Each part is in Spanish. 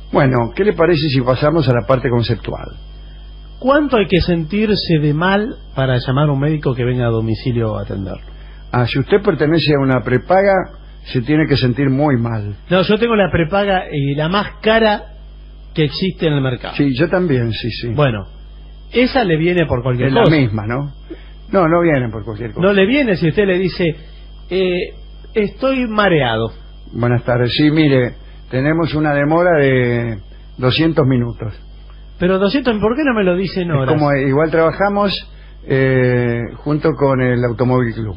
Bueno, ¿qué le parece si pasamos a la parte conceptual? ¿Cuánto hay que sentirse de mal para llamar a un médico que venga a domicilio a atenderlo? Si usted pertenece a una prepaga, se tiene que sentir muy mal. No, yo tengo la prepaga y la más cara que existe en el mercado. Sí, yo también, sí. Bueno, esa le viene por cualquier cosa. Es la misma, ¿no? No vienen por cualquier cosa. No le viene si usted le dice, estoy mareado. Buenas tardes. Sí, mire, tenemos una demora de 200 minutos. Pero 200, ¿por qué no me lo dice en horas? Como igual trabajamos junto con el Automóvil Club.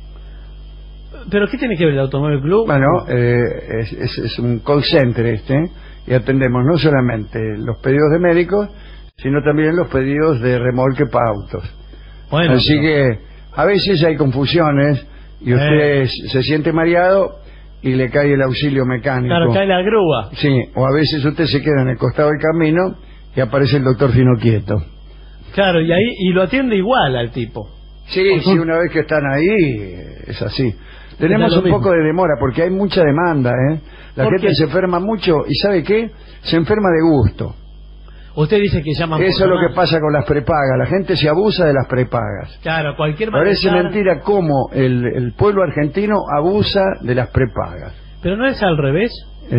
¿Pero qué tiene que ver el Automóvil Club? Bueno, es un call center y atendemos no solamente los pedidos de médicos, sino también los pedidos de remolque para autos. Bueno, así que a veces hay confusiones y usted se siente mareado y le cae el auxilio mecánico. Claro, cae la grúa. Sí, o a veces usted se queda en el costado del camino y aparece el doctor Finoquieto. Claro, y lo atiende igual al tipo. Sí, una vez que están ahí, es así. Tenemos un poco de demora porque hay mucha demanda, La gente se enferma mucho y ¿sabe qué? Se enferma de gusto. Usted dice que llaman. Eso es lo que pasa con las prepagas. La gente se abusa de las prepagas. Claro, cualquier Parece mentira cómo el pueblo argentino abusa de las prepagas. ¿Pero no es al revés?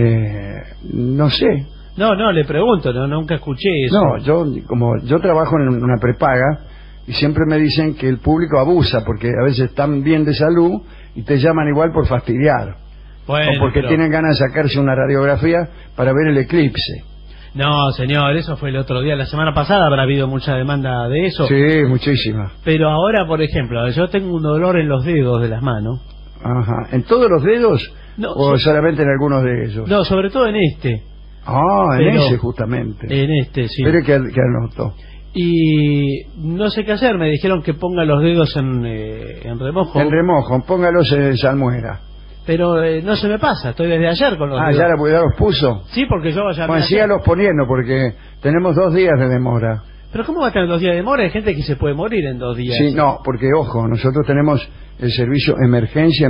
No sé. No, le pregunto, nunca escuché eso. No, yo trabajo en una prepaga y siempre me dicen que el público abusa porque a veces están bien de salud y te llaman igual por fastidiar. Bueno, o porque tienen ganas de sacarse una radiografía para ver el eclipse. No, señor, eso fue el otro día. La semana pasada habrá habido mucha demanda de eso. Sí, muchísima. Pero ahora, por ejemplo, yo tengo un dolor en los dedos de las manos. Ajá. ¿En todos los dedos? No, ¿O solamente en algunos de ellos? No, sobre todo en este. En ese justamente. En este, sí. Pero que anotó. Y no sé qué hacer, me dijeron que ponga los dedos en remojo. En remojo, póngalos en salmuera. Pero no se me pasa, estoy desde ayer con los dedos. ¿Ya los puso? Sí, porque yo vaya a... Bueno, sígalos poniendo porque tenemos 2 días de demora. ¿Pero cómo va a tener 2 días de demora? Hay gente que se puede morir en 2 días. Sí, no, porque ojo, nosotros tenemos el servicio emergencia,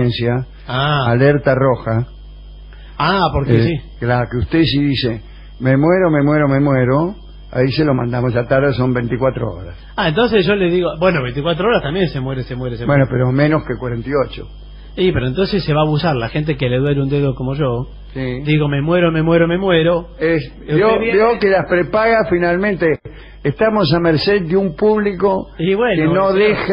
alerta roja. Porque sí. Claro, que usted si dice, me muero, ahí se lo mandamos, la tarde son 24 horas. Entonces yo le digo, bueno, 24 horas también se muere. Bueno, pero menos que 48. Sí, pero entonces se va a abusar la gente que le duele un dedo como yo. Sí. Digo, me muero. Vio que las prepagas finalmente estamos a merced de un público que no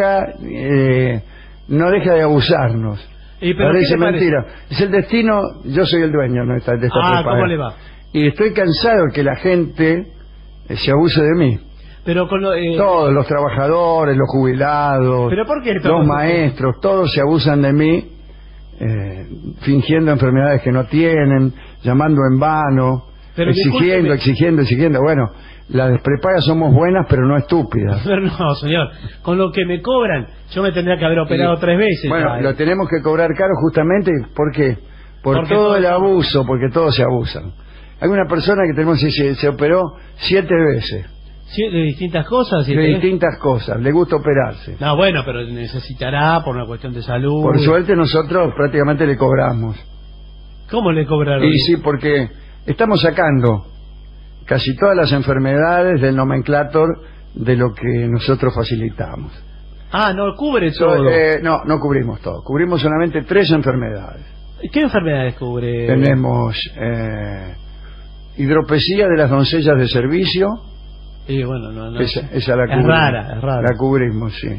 deja de abusarnos. Parece mentira. Es el destino, yo soy el dueño de esta prepaga. ¿Cómo le va? Y estoy cansado de que la gente se abuse de mí. Pero con todos los trabajadores, los jubilados, ¿pero por qué los maestros, todos se abusan de mí, fingiendo enfermedades que no tienen, llamando en vano, exigiendo. Bueno, las prepagas somos buenas, pero no estúpidas. Pero no, señor, con lo que me cobran, yo me tendría que haber operado 3 veces. Bueno, lo tenemos que cobrar caro justamente, ¿por qué? Porque todo el abuso, porque todos se abusan. Hay una persona que tenemos se operó 7 veces. ¿De distintas cosas? De distintas cosas, le gusta operarse. No, bueno, pero necesitará por una cuestión de salud. Por suerte nosotros prácticamente le cobramos. ¿Cómo le cobraron? Y sí, porque estamos sacando casi todas las enfermedades del nomenclator de lo que nosotros facilitamos. No cubre todo. No cubrimos todo, cubrimos solamente 3 enfermedades. ¿Qué enfermedades cubre? Tenemos hidropesía de las doncellas de servicio. Y bueno, no esa la cubrimos. Es rara. La cubrimos, sí.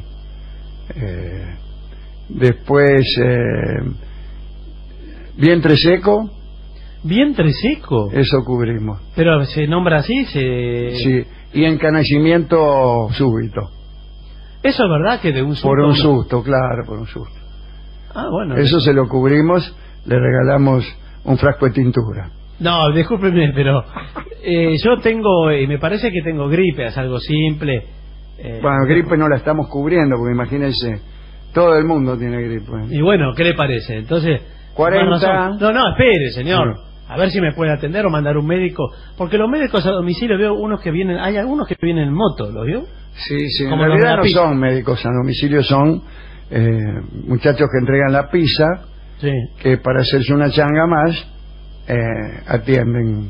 Después, vientre seco. ¿Vientre seco? Eso cubrimos. ¿Pero se nombra así? Sí, y encanecimiento súbito. ¿Eso es verdad que de un susto? Por un susto, claro, por un susto. Bueno. Eso se lo cubrimos, le regalamos un frasco de tintura. No, discúlpeme, pero yo tengo, y me parece que tengo gripe, es algo simple. Bueno, gripe no la estamos cubriendo, porque imagínense, todo el mundo tiene gripe. Y bueno, ¿qué le parece? Entonces, 40... No, espere, señor. Sí. A ver si me puede atender o mandar un médico. Porque los médicos a domicilio veo unos que vienen, hay algunos que vienen en moto, ¿lo vio? Sí, en realidad no son médicos a domicilio, son muchachos que entregan la pizza, que para hacerse una changa más atienden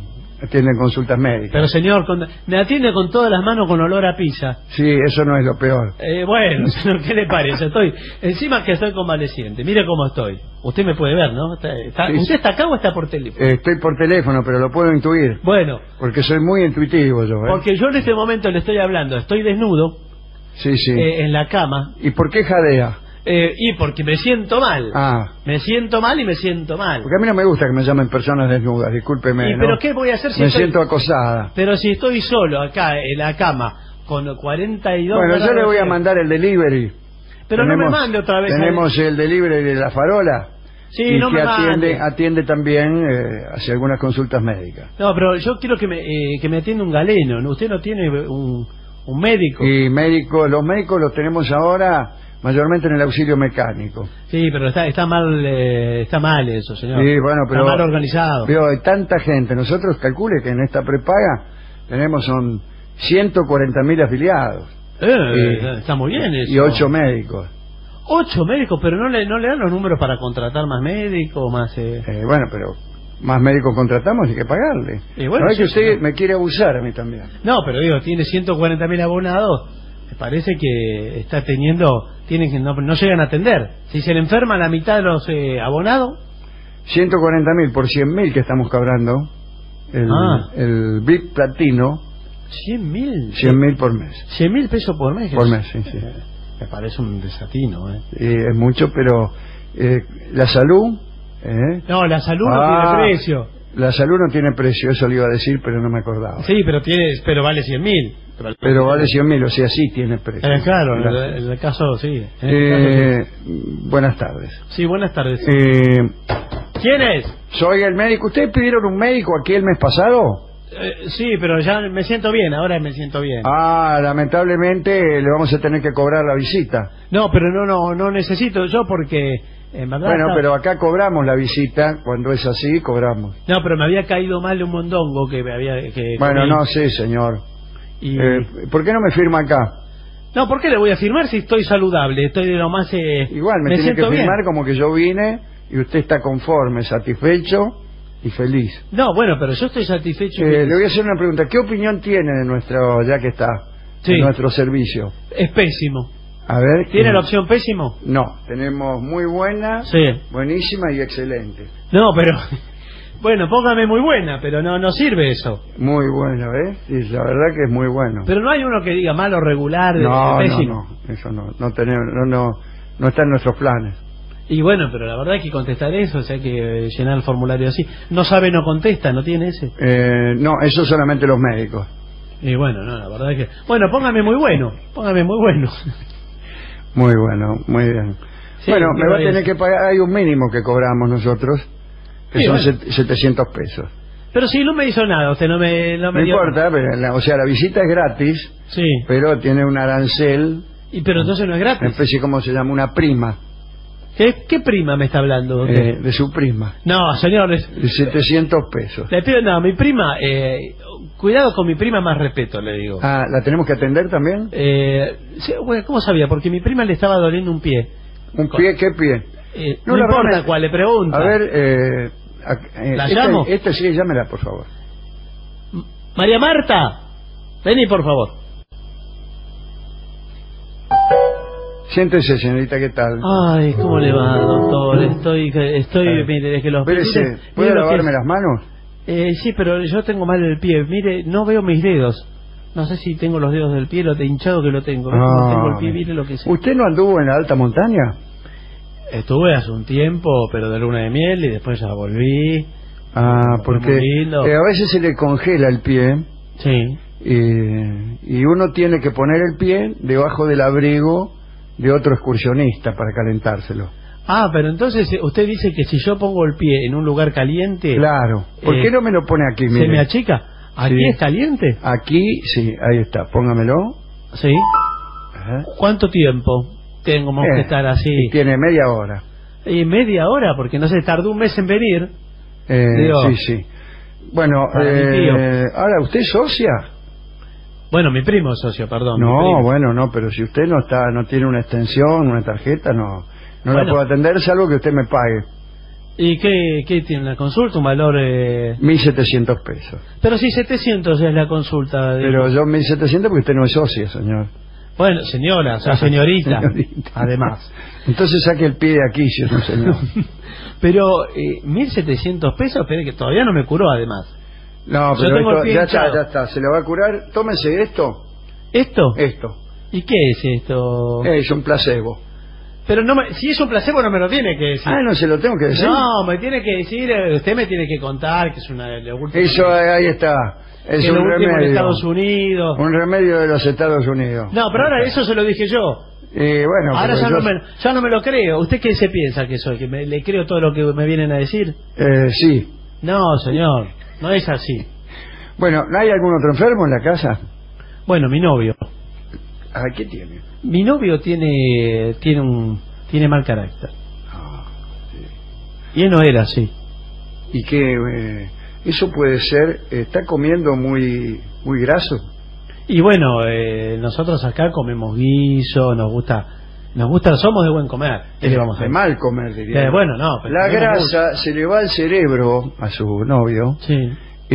atienden consultas médicas. Pero señor, me atiende con todas las manos con olor a pizza. Sí, eso no es lo peor. Bueno, señor, ¿qué le parece? Encima que estoy convaleciente. Mire cómo estoy. Usted me puede ver, ¿no? Sí, ¿Usted está acá o está por teléfono? Estoy por teléfono, pero lo puedo intuir. Bueno. Porque soy muy intuitivo yo, ¿eh? Porque yo en este momento le estoy hablando, estoy desnudo. Sí, sí. En la cama. ¿Y por qué jadea? Y porque me siento mal. Me siento mal y me siento mal. Porque a mí no me gusta que me llamen personas desnudas, discúlpeme. ¿Y pero qué voy a hacer si siento acosada? Pero si estoy solo acá en la cama con 42 Bueno, yo le voy a mandar el delivery. Pero no me mande otra vez. Tenemos el delivery de La Farola. Sí, y no que me atiende también hacia algunas consultas médicas. No, pero yo quiero que me atienda un galeno. Usted no tiene un médico. Y los médicos los tenemos ahora mayormente en el auxilio mecánico. Sí, pero está mal eso, señor. Sí, bueno, pero está mal organizado. Pero hay tanta gente. Nosotros calcule que en esta prepaga tenemos son 140.000 afiliados. Está muy bien eso. Y 8 médicos. 8 médicos, pero no le dan los números para contratar más médicos, más... Bueno, pero más médicos contratamos y hay que pagarle. Bueno, no es que usted me quiere abusar a mí también. No, pero digo, tiene 140.000 abonados. Me parece que está tienen que no llegan a atender. Si se le enferma la mitad de los abonados. 140.000 por 100.000 que estamos cobrando. El VIP platino. 100.000. 100.000 por mes. 100.000 pesos por mes. Por mes, sí. Me parece un desatino, es mucho, pero la salud. No, la salud no tiene precio. La salud no tiene precio, eso le iba a decir, pero no me acordaba. Sí, pero vale 100.000. Pero vale 100.000, o sea, sí tiene precio. Claro, en el caso, sí. Buenas tardes. Sí, buenas tardes. ¿Quién es? Soy el médico. ¿Ustedes pidieron un médico aquí el mes pasado? Sí, pero ya me siento bien, ahora me siento bien. Lamentablemente le vamos a tener que cobrar la visita. No, pero no necesito yo porque... En verdad pero acá cobramos la visita, cuando es así, cobramos. No, pero me había caído mal un mondongo que me había... Bueno, no sé, señor. ¿Por qué no me firma acá? No, ¿por qué le voy a firmar si estoy saludable? Estoy de lo más... Igual, me tiene que firmar bien. Como que yo vine y usted está conforme, satisfecho y feliz. No, bueno, pero yo estoy satisfecho y feliz. Le voy a hacer una pregunta. ¿Qué opinión tiene de nuestro, ya que está, de nuestro servicio? Es pésimo. A ver, ¿tiene la opción pésimo? No, tenemos muy buena, buenísima y excelente. No, pero... Bueno, póngame muy buena, pero no sirve eso. Muy bueno, ¿eh? Sí, la verdad que es muy bueno. Pero no hay uno que diga malo, regular, pésimo. No, eso no tenemos, no está en nuestros planes. Y bueno, pero la verdad hay que contestar eso, o sea, hay que llenar el formulario así. No sabe, no contesta, ¿no tiene ese? No, eso solamente los médicos. Y bueno, no, la verdad es que... Bueno, póngame muy bueno. Muy bueno, muy bien. Sí, bueno, me va a tener que pagar, hay un mínimo que cobramos nosotros, que son 700 pesos. Pero si no me hizo nada, usted no me no importa, pero, o sea, la visita es gratis, pero tiene un arancel. Pero entonces no es gratis. Una especie, ¿cómo se llama? Una prima. ¿Qué prima me está hablando usted? De su prima. No, señores. De 700 pesos. Le pido, mi prima, cuidado con mi prima, más respeto, le digo. ¿La tenemos que atender también? ¿Cómo sabía? Porque mi prima le estaba doliendo un pie. ¿Un pie? ¿Qué pie? No importa cuál, le pregunta. A ver, ¿la llamo? Sí, llámela, por favor. María Marta, vení, por favor. Siéntese, señorita, ¿qué tal? Ay, ¿cómo le va, doctor? Estoy mire, desde que los... Espérese, ¿puede lavarme las manos? Sí, pero yo tengo mal el pie. Mire, no veo mis dedos. No sé si tengo los dedos del pie, lo hinchado que lo tengo. No tengo el pie, mire lo que es. ¿Usted no anduvo en la alta montaña? Estuve hace un tiempo, pero de luna de miel, y después ya volví. Porque a veces se le congela el pie. Sí. Y uno tiene que poner el pie debajo del abrigo de otro excursionista para calentárselo. Pero entonces usted dice que si yo pongo el pie en un lugar caliente... Claro. ¿Por qué no me lo pone aquí? Mire. ¿Se me achica? ¿Aquí es caliente? Aquí, sí, ahí está. Póngamelo. Sí. ¿Cuánto tiempo tengo que estar así? Tiene media hora. ¿Y media hora? Porque no se tardó un mes en venir. Sí. Bueno, ahora, ¿usted es socia? Bueno, mi primo es socio, perdón. No, no, pero si usted no tiene una extensión, una tarjeta, no la puedo atender, salvo que usted me pague. ¿Y qué tiene la consulta? ¿Un valor? 1.700 pesos. Pero si 700 es la consulta. Pero yo 1.700 porque usted no es socia, señor. Bueno, señora, o sea, señorita, además. Entonces saque el pie de aquí, si es un señor. Pero 1.700 pesos, espere que todavía no me curó, además. No, pero esto, ya está, se lo va a curar. Tómese esto. ¿Esto? Esto. ¿Y qué es esto? Es un placebo. Pero no si es un placebo no me lo tiene que decir. Ah, no se lo tengo que decir. No, me tiene que decir, usted me tiene que contar que es una... Eso, ahí está. Es un remedio. En Estados Unidos. Un remedio de los Estados Unidos. No, pero ahora eso se lo dije yo. Bueno, ahora ya no me lo creo. ¿Usted qué se piensa que soy? ¿Que le creo todo lo que me vienen a decir? Sí. No, señor, no es así. Bueno, ¿no hay algún otro enfermo en la casa? Bueno, mi novio. ¿Qué tiene? Mi novio tiene mal carácter. Sí. Y él no era así. ¿Y qué? Eso puede ser, está comiendo muy graso. Y bueno, nosotros acá comemos guiso, nos gusta, somos de buen comer. De mal comer, diría. Bueno, no. Pero la grasa se le va al cerebro a su novio. Sí.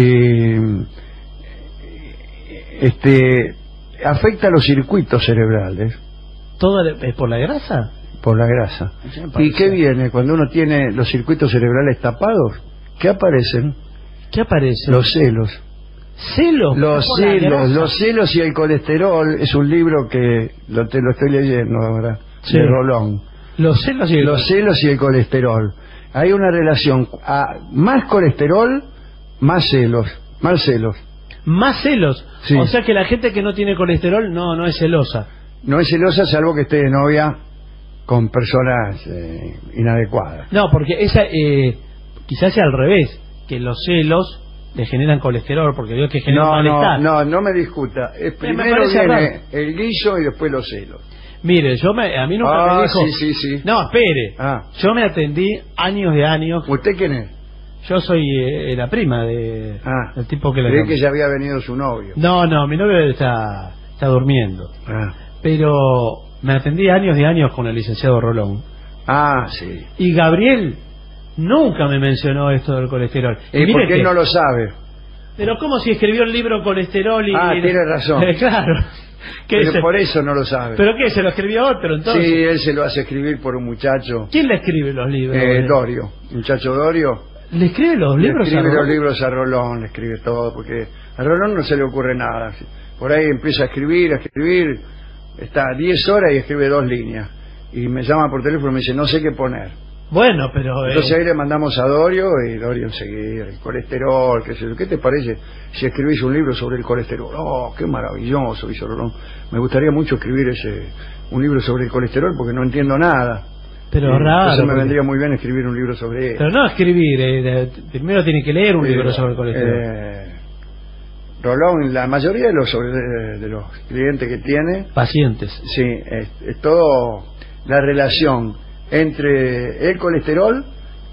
Afecta los circuitos cerebrales. ¿Todo es por la grasa? Por la grasa. ¿Y qué viene? Cuando uno tiene los circuitos cerebrales tapados, ¿qué aparecen? ¿Qué aparecen? Los celos. ¿Celos? Los celos y el colesterol. Es un libro que lo estoy leyendo ahora, sí, de Rolón. Los celos y el colesterol. Hay una relación. Más colesterol, más celos. Más celos. Sí. O sea que la gente que no tiene colesterol no es celosa. No es celosa, salvo que esté de novia con personas inadecuadas. No, porque esa quizás sea al revés, que los celos le generan colesterol, porque veo que generan malestar. No me discuta. Primero viene el guiso y después los celos. Mire, a mí nunca me dijo... Sí. No, espere. Yo me atendí años de años. ¿Usted quién es? Yo soy la prima del tipo que le... Creí que ya había venido su novio. No, mi novio está durmiendo. Pero me atendí años de años con el licenciado Rolón. Sí. Y Gabriel nunca me mencionó esto del colesterol. ¿Y por qué él no lo sabe? Pero ¿cómo si escribió el libro Colesterol y... tiene razón. Claro. Pero por eso no lo sabe. ¿Pero qué? ¿Se lo escribió otro entonces? Sí, él se lo hace escribir por un muchacho. ¿Quién le escribe los libros? Dorio. Muchacho Dorio. ¿Le escribe los libros a Rolón? Le escribe los libros a Rolón, le escribe todo, porque a Rolón no se le ocurre nada. Por ahí empieza a escribir, está 10 horas y escribe 2 líneas. Y me llama por teléfono y me dice, no sé qué poner. Bueno, pero... Entonces ahí le mandamos a Dorio, y Dorio enseguida, el colesterol, ¿qué te parece si escribís un libro sobre el colesterol? ¡Oh, qué maravilloso! Dice Rolón. Me gustaría mucho escribir un libro sobre el colesterol porque no entiendo nada. Pero raro. Entonces me vendría muy bien escribir un libro sobre eso. Pero no escribir, primero tiene que leer un libro sobre el colesterol. Rolón, la mayoría de los clientes que tiene... Pacientes. Sí, es todo la relación entre el colesterol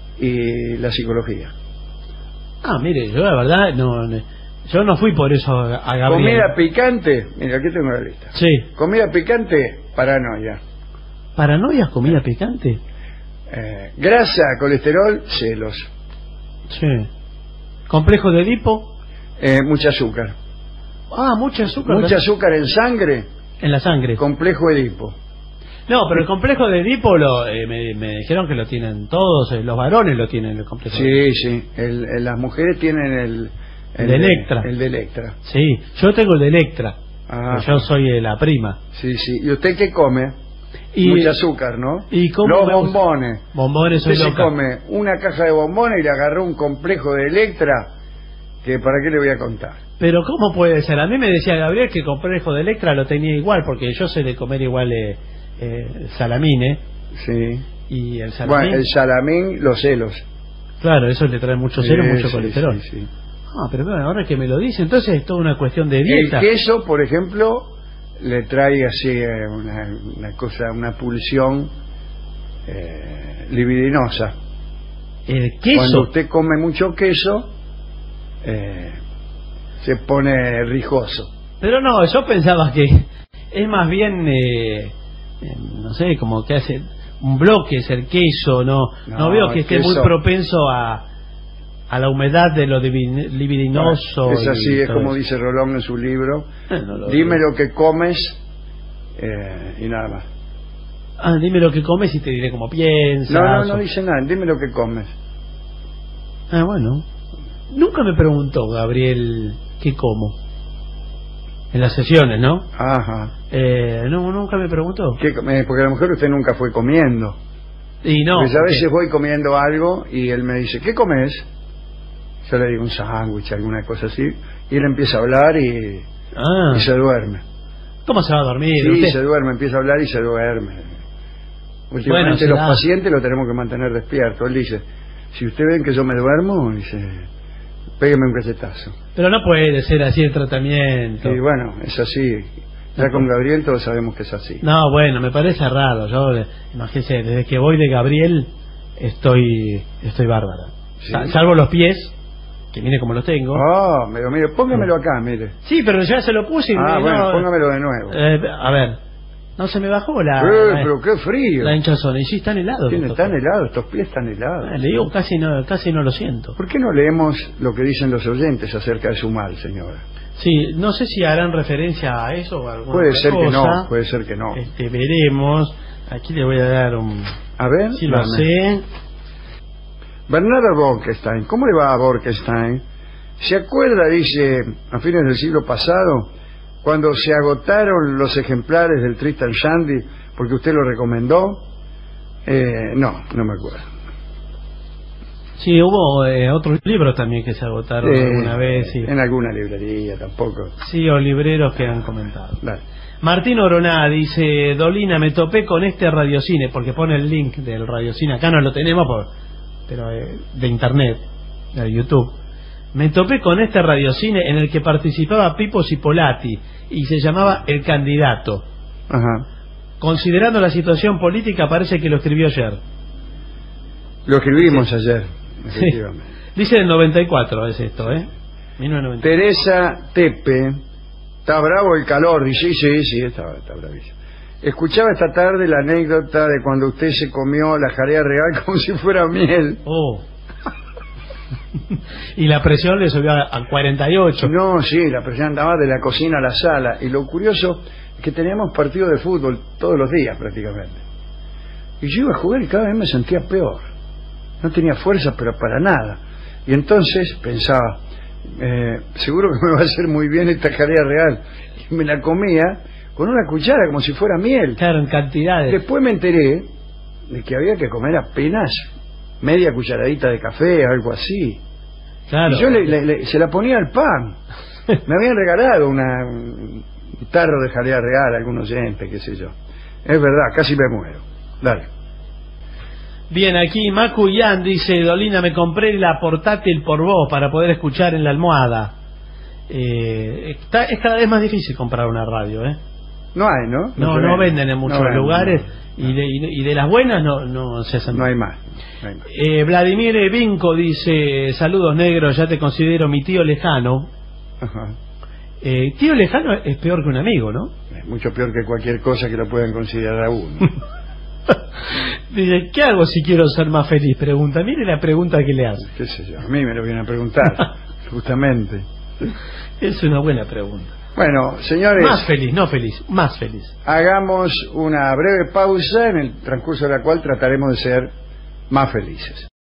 y la psicología. Mire, yo la verdad yo no fui por eso a Gabriel. Comida picante, mira, aquí tengo la lista. Sí. Comida picante, paranoia. ¿Paranoia, comida picante? Grasa, colesterol, celos. Sí. ¿Complejo de Edipo? Mucho azúcar. Mucho azúcar. Mucho azúcar en sangre. En la sangre. Complejo Edipo. No, pero el complejo de Edipo me dijeron que lo tienen todos, los varones lo tienen el complejo. Sí. Las mujeres tienen el de Electra. El de Electra. Sí, yo tengo el de Electra. Yo soy la prima. Sí. ¿Y usted qué come? Mucho azúcar, ¿no? ¿Y cómo los bombones. Bombones soy usted loca. se come una caja de bombones y le agarró un complejo de Electra, que ¿para qué le voy a contar? Pero ¿cómo puede ser? A mí me decía Gabriel que el complejo de Electra lo tenía igual, porque yo sé de comer igual salamín, Sí. Y el salamín... Bueno, el salamín, los celos. Claro, eso le trae mucho celo, mucho colesterol. Sí. Pero bueno, ahora que me lo dice, entonces es toda una cuestión de dieta. El queso, por ejemplo, le trae así una cosa, una pulsión libidinosa. ¿El queso? Cuando usted come mucho queso, se pone rijoso. Pero no, yo pensaba que es más bien, no sé, como que hace un bloque es el queso, no veo que esté muy propenso a la humedad de lo libidinoso. Bueno, es así, es como dice Rolón en su libro, dime lo que comes y nada más. Dime lo que comes y te diré cómo piensas. No dice nada, dime lo que comes. Bueno. Nunca me preguntó Gabriel qué como. En las sesiones, ¿no? Ajá. No, nunca me preguntó. Porque a lo mejor usted nunca fue comiendo. Y no. Porque a veces voy comiendo algo y él me dice, ¿qué comes? Yo le digo un sándwich, alguna cosa así, y él empieza a hablar y se duerme. ¿Cómo se va a dormir? Sí, ¿Usted? Se duerme, empieza a hablar y se duerme. Últimamente los pacientes lo tenemos que mantener despierto. Él dice, si usted ven que yo me duermo, dice, pégueme un cachetazo. Pero no puede ser así el tratamiento. Y bueno, es así. Ya con Gabriel todos sabemos que es así. No, bueno, me parece raro. Yo, imagínese, desde que voy de Gabriel estoy bárbara. ¿Sí? Salvo los pies, que mire cómo los tengo. Mire, póngamelo acá, mire. Sí, pero ya se lo puse. Bueno, póngamelo de nuevo. A ver, no se me bajó pero qué frío. La hinchazón. Y sí, están helados. Están helados, estos pies están helados. Le digo, casi no lo siento. ¿Por qué no leemos lo que dicen los oyentes acerca de su mal, señora? Sí, no sé si harán referencia a eso o alguna puede ser cosa. Puede ser que no. Veremos. Aquí le voy a dar un... A ver, si lo sé. Bernardo Borkenstein, ¿cómo le va a Borkenstein? ¿Se acuerda, dice, a fines del siglo pasado, cuando se agotaron los ejemplares del Tristan Shandy porque usted lo recomendó? No me acuerdo. Sí, hubo otros libros también que se agotaron alguna vez. Sí. En alguna librería, tampoco. Sí, o libreros que han comentado. Dale. Martín Oroná dice, Dolina, me topé con este radiocine, porque pone el link del radiocine, acá no lo tenemos, pero de internet, de YouTube. Me topé con este radiocine en el que participaba Pipo Cipolati y se llamaba El Candidato. Ajá. Considerando la situación política, parece que lo escribió ayer. Lo escribimos ayer, efectivamente. Sí. Dice el 94 es esto, 1994. Teresa Tepe, está bravo el calor, dice, sí, está bravísimo. Escuchaba esta tarde la anécdota de cuando usted se comió la jalea real como si fuera miel. Y la presión le subió a 48. No, sí, la presión andaba de la cocina a la sala. Y lo curioso es que teníamos partido de fútbol todos los días prácticamente. Y yo iba a jugar y cada vez me sentía peor. No tenía fuerza, pero para nada. Y entonces pensaba, seguro que me va a hacer muy bien esta jalea real. Y me la comía con una cuchara como si fuera miel. Claro, en cantidades. Después me enteré de que había que comer apenas media cucharadita de café, algo así. Claro. Y yo se la ponía al pan. Me habían regalado un tarro de jalea real, algún oyente, qué sé yo. Es verdad, casi me muero. Dale. Bien, aquí Macu Yan dice, Dolina, me compré la portátil por vos para poder escuchar en la almohada. Es cada vez más difícil comprar una radio, No hay, ¿no? No venden en muchos lugares. No. Y de las buenas no se hacen. No hay más. Vladimir Vinco dice, saludos negros, ya te considero mi tío lejano. Ajá. Tío lejano es peor que un amigo, ¿no? Es mucho peor que cualquier cosa que lo puedan considerar a uno. Dice, ¿qué hago si quiero ser más feliz? Pregunta, mire la pregunta que le hace. ¿Qué sé yo? A mí me lo vienen a preguntar, justamente. Es una buena pregunta. Bueno, señores... Más feliz, no feliz, más feliz. Hagamos una breve pausa en el transcurso de la cual trataremos de ser más felices.